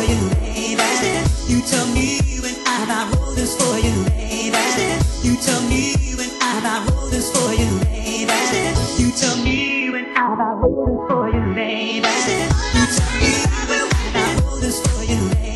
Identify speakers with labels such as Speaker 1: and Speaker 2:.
Speaker 1: for you, baby. You tell me when I wrote this for you, baby. You tell me when I wrote this for you, baby. You tell me when I wrote this for you, baby. You tell me when I wrote this for you, baby.